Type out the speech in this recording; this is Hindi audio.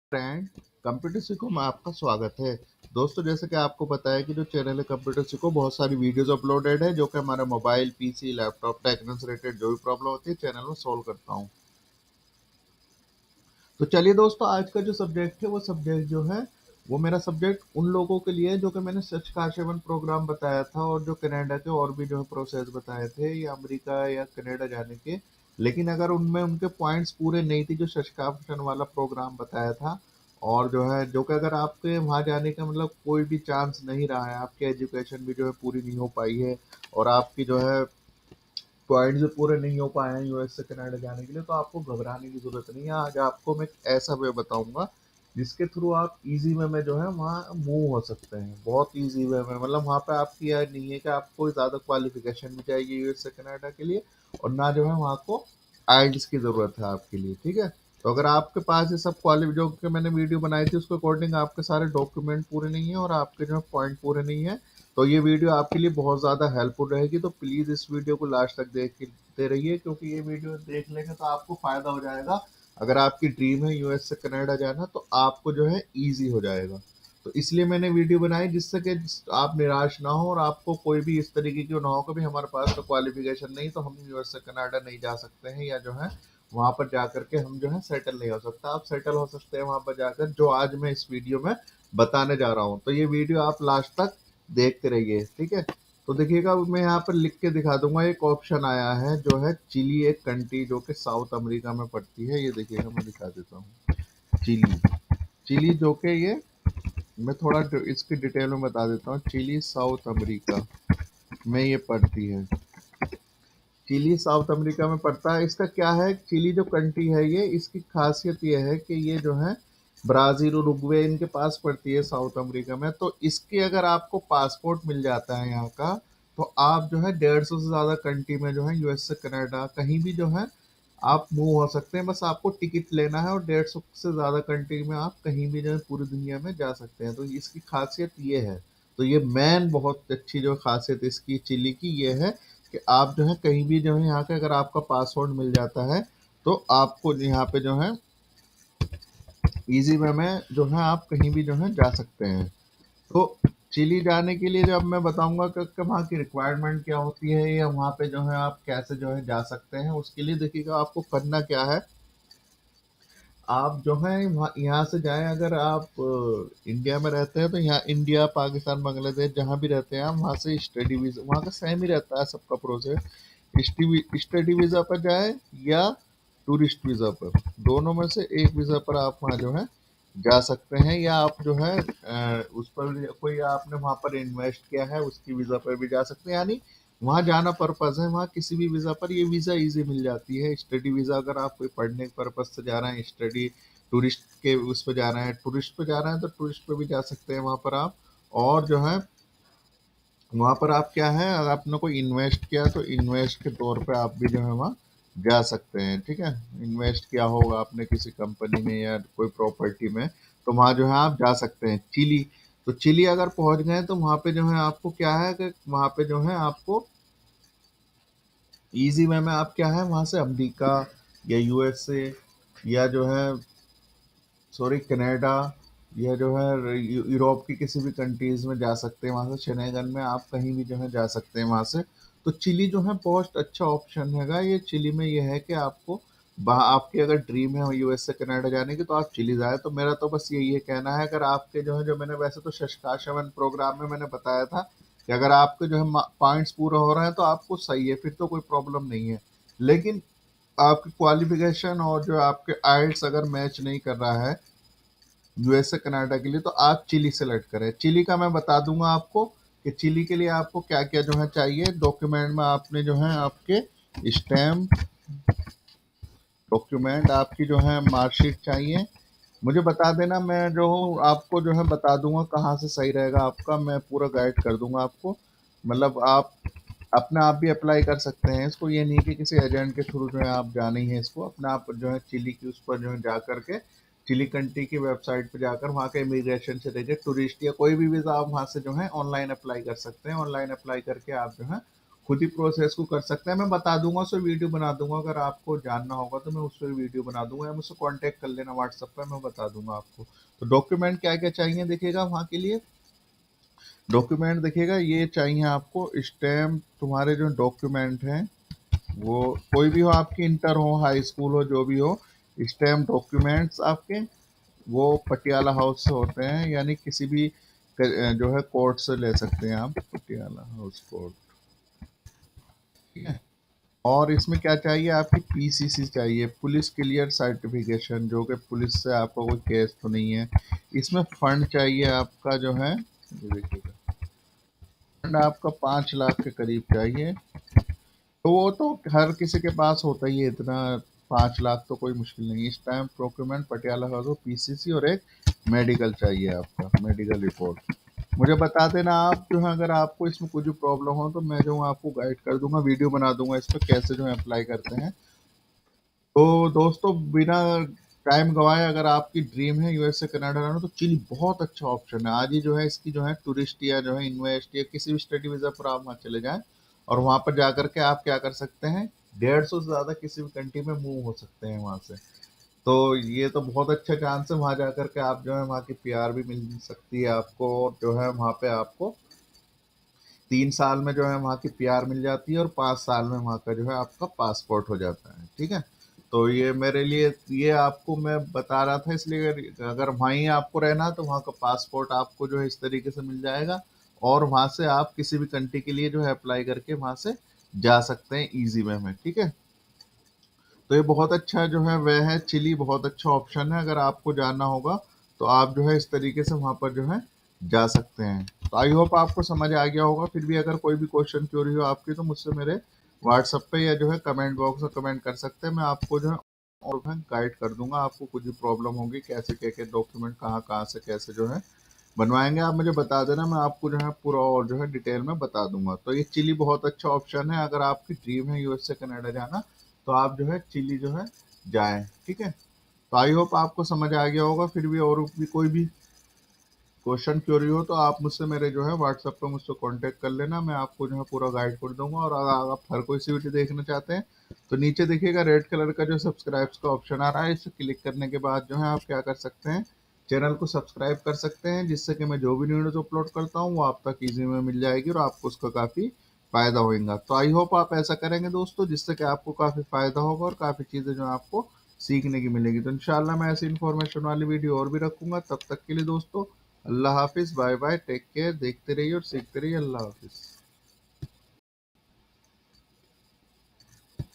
फ्रेंड, कंप्यूटर सीखो में आपका स्वागत है। दोस्तों, जैसे कि आपको पता है कि जो चैनल है कंप्यूटर सीखो, बहुत सारी वीडियोस अपलोडेड है जो कि हमारे मोबाइल, पीसी, लैपटॉप, टेक्निक से रिलेटेड जो भी प्रॉब्लम होती है चैनल में सॉल्व करता हूँ। तो चलिए दोस्तों, आज का जो सब्जेक्ट है वो सब्जेक्ट जो है वो मेरा सब्जेक्ट उन लोगों के लिए है जो कि मैंने सच का सेवन प्रोग्राम बताया था और जो कनाडा के और भी जो है प्रोसेस बताए थे या अमेरिका या कनाडा जाने के। लेकिन अगर उनमें उनके पॉइंट्स पूरे नहीं थी जो सच वाला प्रोग्राम बताया था, और जो है जो कि अगर आपके वहाँ जाने का मतलब कोई भी चांस नहीं रहा है, आपकी एजुकेशन भी जो है पूरी नहीं हो पाई है और आपकी जो है पॉइंट्स भी पूरे नहीं हो पाए हैं यूएस से कनाडा जाने के लिए, तो आपको घबराने की जरूरत नहीं है। आज आपको मैं एक ऐसा वे बताऊंगा जिसके थ्रू आप इजी वे में जो है वहाँ मूव हो सकते हैं, बहुत इजी वे में। मतलब वहाँ पे आपकी यह नहीं है कि आपको ज़्यादा क्वालिफिकेशन भी चाहिए यूएस से कनाडा के लिए, और ना जो है वहाँ को आइल्स की ज़रूरत है आपके लिए। ठीक है, तो अगर आपके पास ये सब क्वालिफि जो कि मैंने वीडियो बनाई थी उसके अकॉर्डिंग आपके सारे डॉक्यूमेंट पूरे नहीं है और आपके जो है पॉइंट पूरे नहीं है, तो ये वीडियो आपके लिए बहुत ज़्यादा हेल्पफुल रहेगी। तो प्लीज़ इस वीडियो को लास्ट तक देखते रहिए, क्योंकि ये वीडियो देख लेंगे तो आपको फ़ायदा हो जाएगा। अगर आपकी ड्रीम है यूएस से कनाडा जाना तो आपको जो है ईजी हो जाएगा। तो इसलिए मैंने वीडियो बनाई जिससे कि आप निराश ना हो और आपको कोई भी इस तरीके की ना हो कि भाई हमारे पास तो क्वालिफिकेशन नहीं तो हम यूएस से कनाडा नहीं जा सकते हैं, या जो है वहाँ पर जा करके हम जो है सेटल नहीं हो सकता। आप सेटल हो सकते हैं वहाँ पर जाकर, जो आज मैं इस वीडियो में बताने जा रहा हूँ। तो ये वीडियो आप लास्ट तक देखते रहिए, ठीक है। तो देखिएगा, मैं यहाँ पर लिख के दिखा दूंगा। एक ऑप्शन आया है जो है चिली, एक कंट्री जो कि साउथ अमेरिका में पड़ती है। ये देखिएगा, मैं दिखा देता हूँ। चिली, चिली जो कि ये मैं थोड़ा इसकी डिटेल में बता देता हूँ। चिली साउथ अमेरिका में ये पड़ती है। चिली साउथ अमेरिका में पड़ता है। इसका क्या है, चिली जो कंट्री है ये, इसकी खासियत ये है कि ये जो है ब्राजील और उरुग्वे इनके पास पड़ती है साउथ अमेरिका में। तो इसके अगर आपको पासपोर्ट मिल जाता है यहाँ का, तो आप जो है 150 से ज़्यादा कंट्री में जो है यूएस से कनाडा कहीं भी जो है आप मूव हो सकते हैं। बस आपको टिकट लेना है और 150 से ज़्यादा कंट्री में आप कहीं भी जो है पूरी दुनिया में जा सकते हैं। तो इसकी खासियत ये है। तो ये मेन बहुत अच्छी जो खासियत इसकी चिली की ये है कि आप जो है कहीं भी जो है यहाँ के अगर आपका पासवर्ड मिल जाता है तो आपको यहाँ पे जो है इजी वे में जो है आप कहीं भी जो है जा सकते हैं। तो चिली जाने के लिए जब मैं बताऊंगा कि वहाँ की रिक्वायरमेंट क्या होती है या वहाँ पे जो है आप कैसे जो है जा सकते हैं, उसके लिए देखिएगा आपको करना क्या है। आप जो है यहाँ से जाएं, अगर आप इंडिया में रहते हैं तो यहाँ इंडिया, पाकिस्तान, बांग्लादेश जहाँ भी रहते हैं आप, वहाँ से स्टडी वीज़ा वहाँ का सेम ही रहता है सबका प्रोसेस। स्टडी वीज़ा पर जाए या टूरिस्ट वीज़ा पर, दोनों में से एक वीज़ा पर आप वहाँ जो है जा सकते हैं। या आप जो है उस पर कोई आपने वहाँ पर इन्वेस्ट किया है उसकी वीज़ा पर भी जा सकते हैं। यानी वहाँ जाना पर्पज़ है, वहाँ किसी भी वीज़ा पर ये वीज़ा इजी मिल जाती है। स्टडी वीज़ा अगर आप कोई पढ़ने के पर्पज़ से जा रहे हैं, स्टडी टूरिस्ट के उस पर जा रहे हैं, टूरिस्ट पे जा रहे हैं तो टूरिस्ट पे भी जा सकते हैं वहाँ पर आप। और जो है वहाँ पर आप क्या है, अगर आपने कोई इन्वेस्ट किया तो इन्वेस्ट के तौर पे आप भी जो है वहाँ जा सकते हैं। ठीक है, इन्वेस्ट किया होगा आपने किसी कंपनी में या कोई प्रॉपर्टी में, तो वहाँ जो है आप जा सकते हैं। चिली, तो चिली अगर पहुँच गए तो वहाँ पे जो है आपको क्या है कि वहाँ पे जो है आपको इजी वे में आप क्या है वहाँ से अमेरिका या यूएसए या जो है सॉरी कनाडा या जो है यूरोप की किसी भी कंट्रीज में जा सकते हैं। वहाँ से शेनेगन में आप कहीं भी जो है जा सकते हैं वहाँ से। तो चिली जो है बहुत अच्छा ऑप्शन हैगा। ये चिली में ये है कि आपको आपकी अगर ड्रीम है यूएस से कनाडा जाने की तो आप चिली जाए। तो मेरा तो बस यही है कहना है, अगर आपके जो है जो मैंने वैसे तो शशकाशवन प्रोग्राम में मैंने बताया था कि अगर आपके जो है पॉइंट्स पूरा हो रहे हैं तो आपको सही है, फिर तो कोई प्रॉब्लम नहीं है। लेकिन आपकी क्वालिफिकेशन और जो आपके आइल्स अगर मैच नहीं कर रहा है यूएसए कनाडा के लिए, तो आप चिली सेलेक्ट करें। चिली का मैं बता दूंगा आपको कि चिली के लिए आपको क्या क्या जो है चाहिए। डॉक्यूमेंट में आपने जो है आपके स्टैम्प डॉक्यूमेंट, आपकी जो है मार्कशीट चाहिए। मुझे बता देना, मैं जो हूँ आपको जो है बता दूंगा कहाँ से सही रहेगा आपका, मैं पूरा गाइड कर दूंगा आपको। मतलब आप अपने आप भी अप्लाई कर सकते हैं इसको, ये नहीं कि किसी एजेंट के थ्रू जो है आप जाना ही है इसको। अपने आप जो है चिली की उस पर जो है जा करके चिली कंट्री की वेबसाइट पे जाकर वहाँ के इमिग्रेशन से लेकर टूरिस्ट या कोई भी वीज़ा आप वहाँ से जो है ऑनलाइन अप्लाई कर सकते हैं। ऑनलाइन अप्लाई करके आप जो है खुद ही प्रोसेस को कर सकते हैं। मैं बता दूंगा, उस पर वीडियो बना दूंगा, अगर आपको जानना होगा तो मैं उस पर वीडियो बना दूंगा, या मुझसे कांटेक्ट कर लेना व्हाट्सएप पर, मैं बता दूंगा आपको। तो डॉक्यूमेंट क्या क्या चाहिए देखिएगा वहाँ के लिए। डॉक्यूमेंट देखिएगा, ये चाहिए आपको स्टैम्प, तुम्हारे जो डॉक्यूमेंट हैं वो कोई भी हो, आपकी इंटर हो, हाई स्कूल हो, जो भी हो, स्टैम्प डॉक्यूमेंट्स आपके वो पटियाला हाउस से होते हैं, यानी किसी भी जो है कोर्ट से ले सकते हैं आप, पटियाला हाउस कोर्ट, ठीक है। और इसमें क्या चाहिए, आपकी पीसीसी चाहिए, पुलिस क्लियर सर्टिफिकेशन, जो कि पुलिस से आपका कोई केस तो नहीं है। इसमें फंड चाहिए आपका जो है, ये देखिएगा, फंड आपका 5 लाख के करीब चाहिए। तो वो तो हर किसी के पास होता ही है इतना, 5 लाख तो कोई मुश्किल नहीं। इस time procurement Patiala house, PCC, और एक मेडिकल चाहिए आपका, मेडिकल रिपोर्ट। मुझे बता देना आप जो है, अगर आपको इसमें कुछ भी प्रॉब्लम हो तो मैं जो हूँ आपको गाइड कर दूंगा, वीडियो बना दूंगा इस पर कैसे जो है अप्लाई करते हैं। तो दोस्तों, बिना टाइम गवाए, अगर आपकी ड्रीम है यूएसए कनाडा रहना, तो चिली बहुत अच्छा ऑप्शन है। आज ही जो है इसकी जो है टूरिस्ट या जो है इन्वेस्ट या किसी भी स्टडी वीजा पर आप वहाँ चले जाएं, और वहाँ पर जाकर के आप क्या कर सकते हैं, 150 से ज़्यादा किसी भी कंट्री में मूव हो सकते हैं वहाँ से। तो ये तो बहुत अच्छा चांस है, वहाँ जाकर के आप जो है वहाँ की पीआर भी मिल सकती है आपको, और जो है वहाँ पे आपको 3 साल में जो है वहाँ की पीआर मिल जाती है, और 5 साल में वहाँ का जो है आपका पासपोर्ट हो जाता है, ठीक है। तो ये मेरे लिए, ये आपको मैं बता रहा था इसलिए, अगर वहीं आपको रहना है तो वहाँ का पासपोर्ट आपको जो है इस तरीके से मिल जाएगा, और वहाँ से आप किसी भी कंट्री के लिए जो है अप्लाई करके वहाँ से जा सकते हैं इजी वे में, ठीक है। तो ये बहुत अच्छा जो है वह है, चिली बहुत अच्छा ऑप्शन है, अगर आपको जाना होगा तो आप जो है इस तरीके से वहाँ पर जो है जा सकते हैं। तो आई होप आपको समझ आ गया होगा। फिर भी अगर कोई भी क्वेश्चन क्यूरी हो आपकी, तो मुझसे मेरे व्हाट्सएप पे या जो है कमेंट बॉक्स में कमेंट कर सकते हैं, मैं आपको जो है और गाइड कर दूंगा। आपको कुछ भी प्रॉब्लम होगी, कैसे क्या क्या डॉक्यूमेंट कहाँ कहाँ से कैसे जो है बनवाएंगे, आप मुझे बता देना, मैं आपको जो है पूरा और जो है डिटेल में बता दूंगा। तो ये चिली बहुत अच्छा ऑप्शन है, अगर आपकी ड्रीम है यूएस से कनाडा जाना, तो आप जो है चिली जो है जाएं, ठीक है। तो आई होप आपको समझ आ गया होगा। फिर भी और भी कोई भी क्वेश्चन क्यूरी हो तो आप मुझसे मेरे जो है व्हाट्सएप पे मुझसे कांटेक्ट कर लेना, मैं आपको जो है पूरा गाइड कर दूंगा। और अगर आप हर कोई सी वीडियो देखना चाहते हैं तो नीचे देखिएगा रेड कलर का जो सब्सक्राइब का ऑप्शन आ रहा है, इसे क्लिक करने के बाद जो है आप क्या कर सकते हैं, चैनल को सब्सक्राइब कर सकते हैं, जिससे कि मैं जो भी वीडियोज अपलोड करता हूँ वो आप तक ईजी में मिल जाएगी और आपको उसका काफ़ी फायदा होगा। तो आई होप आप ऐसा करेंगे दोस्तों, जिससे कि आपको काफ़ी फायदा होगा और काफ़ी चीज़ें जो आपको सीखने की मिलेगी। तो इंशाल्लाह मैं ऐसी इन्फॉर्मेशन वाली वीडियो और भी रखूंगा। तब तक के लिए दोस्तों, अल्लाह हाफिज़, बाय बाय, टेक केयर, देखते रहिए और सीखते रहिए। अल्लाह हाफिज़।